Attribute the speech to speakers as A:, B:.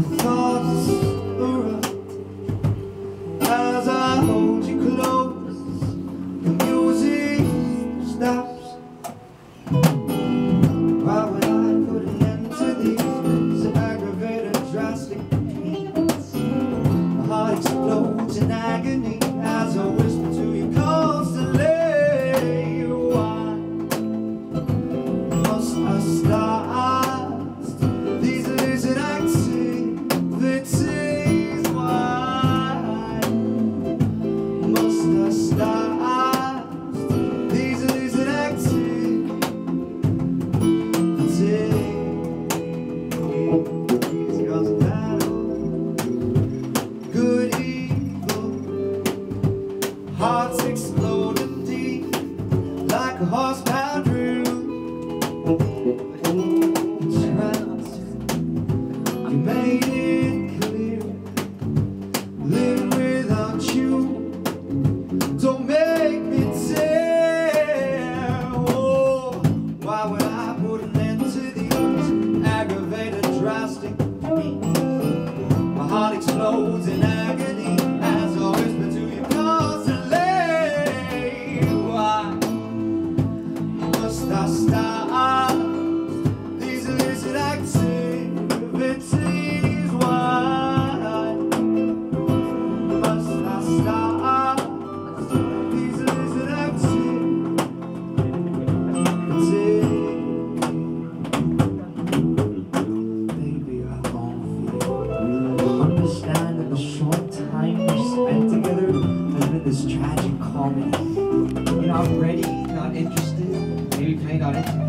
A: thoughts erupt as I hold you close. The music stops. Why would I put an end to these aggravated, drastic pains? My heart explodes in agony as I whisper to you constantly. Why must I start these illicit activities? Why must I start these illicit activities? Cause battle, good, evil, hearts exploding deep like a horsepower drill. You made it clear, living without you don't make me tell. Oh, why would I put an end to these aggravated, drastic pains? My heart explodes in agony as I whisper to you constantly. Why must I stop these illicit activities? Why must I stop these illicit activities? Baby, I long for you. Understand that the short time we spent together has been this tragic comedy. You're not ready, not interested, maybe playing not interested.